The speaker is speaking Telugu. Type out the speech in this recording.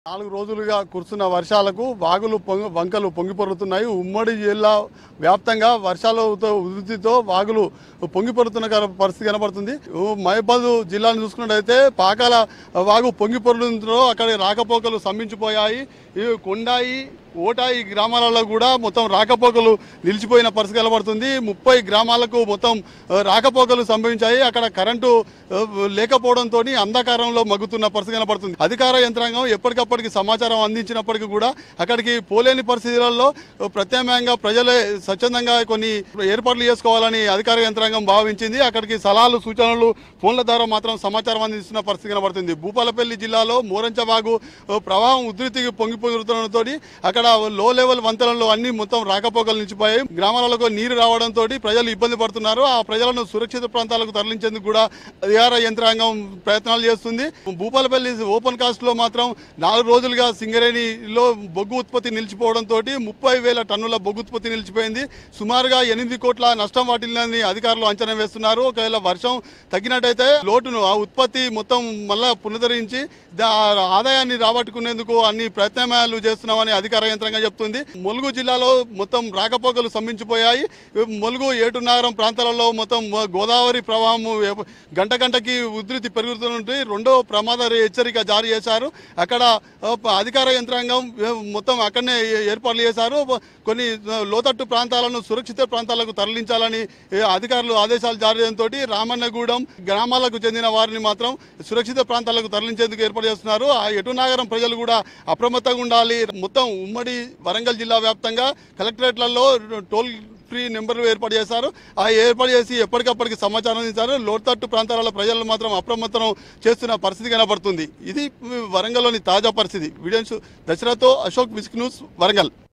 4 రోజులుగా కురుస్తున్న వర్షాలకు వాగులు వంకలు పొంగిపొర్లుతున్నాయి. ఉమ్మడి జిల్లా వ్యాప్తంగా వర్షాలతో ఉధృతితో వాగులు పొంగిపొర్లుతున్న పరిస్థితి కనబడుతుంది. మహబూబాబాద్ జిల్లాను చూసుకున్నట్లయితే పాకాల వాగు పొంగిపొర్లుతో అక్కడ రాకపోకలు స్తంభించిపోయాయి. కొండాయి ఓటాయి గ్రామాలలో కూడా మొత్తం రాకపోకలు నిలిచిపోయిన పరిస్థితి కనబడుతుంది. 30 గ్రామాలకు మొత్తం రాకపోకలు సంభవించాయి. అక్కడ కరెంటు లేకపోవడంతో అంధకారంలో మగ్గుతున్న పరిస్థితి కనబడుతుంది. అధికార యంత్రాంగం ఎప్పటికప్పటికి సమాచారం అందించినప్పటికీ కూడా అక్కడికి పోలేని పరిస్థితులలో ప్రత్యామ్నాయంగా ప్రజలే స్వచ్ఛందంగా కొన్ని ఏర్పాట్లు చేసుకోవాలని అధికార యంత్రాంగం భావించింది. అక్కడికి సలహాలు సూచనలు ఫోన్ల ద్వారా మాత్రం సమాచారం అందిస్తున్న పరిస్థితి కనబడుతుంది. భూపాలపల్లి జిల్లాలో మోరంచ వాగు ప్రవాహం ఉధృతికి పొంగిపోతుండటంతో అక్కడ లో లెవెల్ వంతెనలు అన్ని మొత్తం రాకపోకలు నిలిచిపోయాయి. గ్రామాలకు నీరు రావడంతో ప్రజలు ఇబ్బంది పడుతున్నారు. ఆ ప్రజలను సురక్షిత ప్రాంతాలకు తరలించేందుకు కూడా అధికార యంత్రాంగం ప్రయత్నాలు చేస్తుంది. భూపాలపల్లి ఓపెన్ కాస్ట్ లో మాత్రం 4 రోజులుగా సింగరేణిలో బొగ్గు ఉత్పత్తి నిలిచిపోవడంతో 30,000 టన్నుల బొగ్గు ఉత్పత్తి నిలిచిపోయింది. సుమారుగా 8 కోట్ల నష్టం వాటిల్లని అధికారులు అంచనా వేస్తున్నారు. ఒకవేళ వర్షం తగ్గినట్టయితే లోటును ఆ ఉత్పత్తి మొత్తం మళ్ళా పునరుద్ధరించి ఆదాయాన్ని రాబట్టుకునేందుకు అన్ని ప్రత్యామ్నాయాలు చేస్తున్నామని అధికార యంత్రాంగం చెప్తుంది. ములుగు జిల్లాలో మొత్తం రాకపోకలు స్తంభించిపోయాయి. ములుగు ఏటునగరం ప్రాంతాలలో మొత్తం గోదావరి ప్రవాహం గంటకి ఉధృతి పెరుగుతుంటే 2వ ప్రమాద హెచ్చరిక జారీ చేశారు. అక్కడ అధికార యంత్రాంగం మొత్తం అక్కడనే ఏర్పాట్లు చేశారు. కొన్ని లోతట్టు ప్రాంతాలను సురక్షిత ప్రాంతాలకు తరలించాలని అధికారులు ఆదేశాలు జారీ చేయడంతో రామన్నగూడెం గ్రామాలకు చెందిన వారిని మాత్రం సురక్షిత ప్రాంతాలకు తరలించేందుకు ఏర్పాటు చేస్తున్నారు. ఆ ఎటునగరం ప్రజలు కూడా అప్రమత్తంగా ఉండాలి. మొత్తం ఉమ్మడి వరంగల్ జిల్లా వ్యాప్తంగా కలెక్టరేట్లలో టోల్ ఫ్రీ నెంబర్లు ఏర్పాటు చేశారు. ఆ ఏర్పాటు చేసి ఎప్పటికప్పటికి సమాచారం అందించారు. లోతట్టు ప్రాంతాల ప్రజలను మాత్రం అప్రమత్తం చేస్తున్న పరిస్థితి కనబడుతుంది. ఇది వరంగల్లోని తాజా పరిస్థితి. వీడియోస్ దసరాతో అశోక్, విస్క్ న్యూస్, వరంగల్.